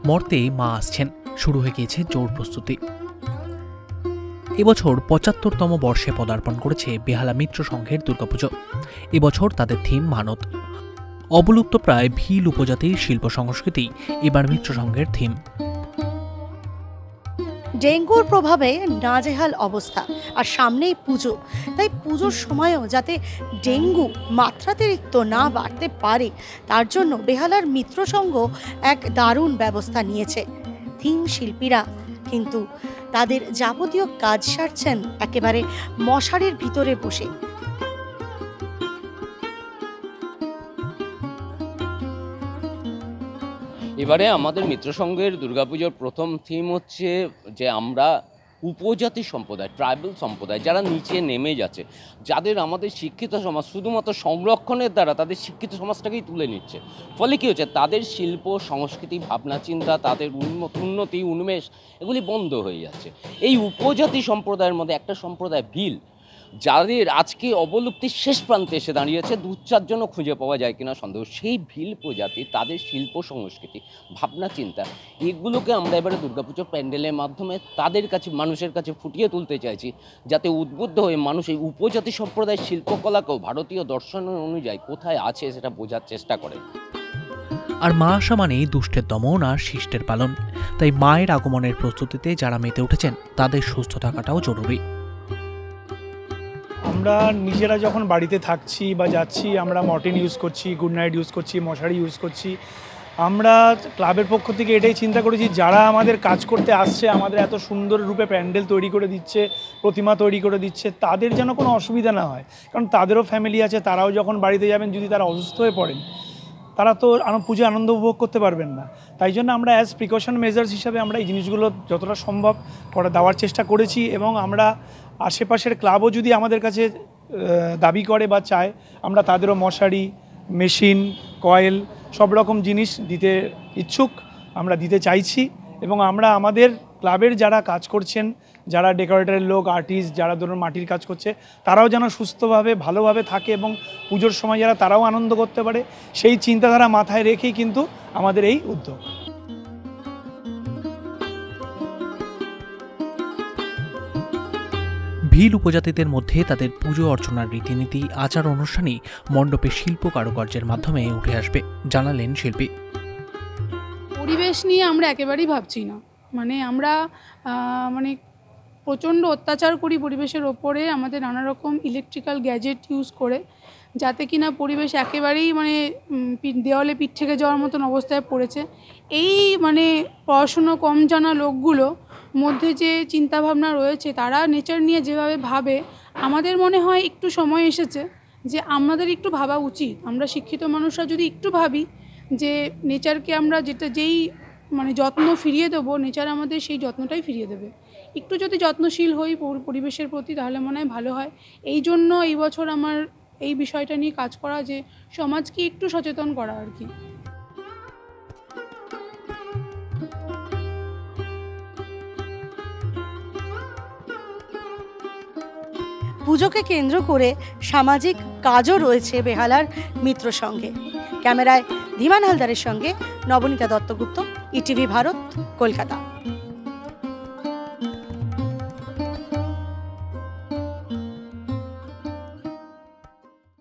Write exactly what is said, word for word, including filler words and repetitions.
মর্তে মা আসছেন, শুরু হয়ে গিয়েছে জোর প্রস্তুতি। এবছর পঁচাত্তরতম বর্ষে পদার্পণ করেছে বেহালা মিত্র সংঘের দুর্গাপুজো। এবছর তাদের থিম মানত। অবলুপ্ত প্রায় ভিল উপজাতির শিল্প সংস্কৃতি এবার মিত্র সংঘের থিম। ডেঙ্গুর প্রভাবে নাজেহাল অবস্থা, আর সামনেই পুজো, তাই পুজোর সময়ও যাতে ডেঙ্গু মাত্রাতিরিক্ত না বাড়তে পারে তার জন্য বেহালার মিত্র সংঘ এক দারুণ ব্যবস্থা নিয়েছে। থিম শিল্পীরা কিন্তু তাদের যাবতীয় কাজ সারছেন একেবারে মশারির ভিতরে বসে। এবারে আমাদের মিত্র সংঘের দুর্গাপুজোর প্রথম থিম হচ্ছে যে আমরা উপজাতি সম্প্রদায়, ট্রাইবাল সম্প্রদায় যারা নিচে নেমে যাচ্ছে, যাদের আমাদের শিক্ষিত সমাজ শুধুমাত্র সংরক্ষণের দ্বারা তাদের শিক্ষিত সমাজটাকেই তুলে নিচ্ছে। ফলে কী হচ্ছে, তাদের শিল্প সংস্কৃতি ভাবনা চিন্তা, তাদের উন্নতি উন্মেষ এগুলি বন্ধ হয়ে যাচ্ছে। এই উপজাতি সম্প্রদায়ের মধ্যে একটা সম্প্রদায় ভিল, যাদের আজকে অবলুপ্তির শেষ প্রান্তে এসে দাঁড়িয়েছে, দু চারজনও খুঁজে পাওয়া যায় কিনা সন্দেহ। সেই ভিল প্রজাতি, তাদের শিল্প সংস্কৃতি ভাবনা চিন্তা এগুলোকে আমরা এবারে দুর্গাপুজোর প্যান্ডেলের মাধ্যমে তাদের কাছে, মানুষের কাছে ফুটিয়ে তুলতে চাইছি, যাতে উদ্বুদ্ধ হয়ে মানুষ এই উপজাতি সম্প্রদায়ের শিল্পকলাকেও ভারতীয় দর্শন অনুযায়ী কোথায় আছে সেটা বোঝার চেষ্টা করে। আর মা আসা মানেই দুষ্টের দমন আর শিষ্টের পালন। তাই মায়ের আগমনের প্রস্তুতিতে যারা মেতে উঠেছেন তাদের সুস্থ থাকাটাও জরুরি। আমরা নিজেরা যখন বাড়িতে থাকছি বা যাচ্ছি, আমরা মর্টিন ইউজ করছি, গুড নাইট ইউজ করছি, মশারি ইউজ করছি। আমরা ক্লাবের পক্ষ থেকে এটাই চিন্তা করেছি, যারা আমাদের কাজ করতে আসছে, আমাদের এত সুন্দর রূপে প্যান্ডেল তৈরি করে দিচ্ছে, প্রতিমা তৈরি করে দিচ্ছে, তাদের যেন কোনো অসুবিধা না হয়। কারণ তাদেরও ফ্যামিলি আছে, তারাও যখন বাড়িতে যাবেন, যদি তারা অসুস্থ হয়ে পড়েন, তারা তো পুজো আনন্দ উপভোগ করতে পারবেন না। তাই জন্য আমরা অ্যাজ প্রিকশন মেজার্স হিসাবে আমরা এই জিনিসগুলো যতটা সম্ভব করে দেওয়ার চেষ্টা করেছি। এবং আমরা আশেপাশের ক্লাবও যদি আমাদের কাছে দাবি করে বা চায়, আমরা তাদেরও মশারি, মেশিন, কয়েল সব রকম জিনিস দিতে ইচ্ছুক, আমরা দিতে চাইছি। এবং আমরা আমাদের ক্লাবের যারা কাজ করছেন, যারা ডেকোরেটরের লোক, আর্টিস্ট, যারা ধরুন মাটির কাজ করছে, তারাও যেন সুস্থভাবে ভালোভাবে থাকে এবং পুজোর সময় যারা তারাও আনন্দ করতে পারে, সেই চিন্তাধারা মাথায় রেখেই কিন্তু আমাদের এই উদ্যোগ। ভিল উপজাতিদের মধ্যে তাদের পুজো অর্চনার রীতিনীতি, আচার অনুষ্ঠানই মণ্ডপে শিল্প কারুকার্যের মাধ্যমে উঠে আসবে, জানালেন শিল্পী। পরিবেশ নিয়ে আমরা একেবারেই ভাবছি না। মানে আমরা মানে প্রচণ্ড অত্যাচার করি পরিবেশের ওপরে, আমাদের নানা রকম ইলেকট্রিক্যাল গ্যাজেট ইউজ করে, যাতে কিনা পরিবেশ একেবারেই মানে দেওয়ালে পিঠ থেকে যাওয়ার মতন অবস্থায় পড়েছে। এই মানে পড়াশুনো কম জানা লোকগুলো মধ্যে যে চিন্তাভাবনা রয়েছে, তারা নেচার নিয়ে যেভাবে ভাবে, আমাদের মনে হয় একটু সময় এসেছে যে আমাদের একটু ভাবা উচিত। আমরা শিক্ষিত মানুষরা যদি একটু ভাবি যে নেচারকে আমরা যেটা যেই মানে যত্ন ফিরিয়ে দেবো, নেচার আমাদের সেই যত্নটাই ফিরিয়ে দেবে। একটু যদি যত্নশীল হই পরিবেশের প্রতি, তাহলে মনে হয় ভালো হয়। এই জন্য এই বছর আমার এই বিষয়টা নিয়ে কাজ করা, যে সমাজকে একটু সচেতন করা আর কি। পুজোকে কেন্দ্র করে সামাজিক কাজও রয়েছে বেহালার মিত্র সংঘে। ক্যামেরায় ধীমান হালদারের সঙ্গে নবনীতা দত্তগুপ্ত, ইটিভি ভারত, কলকাতা।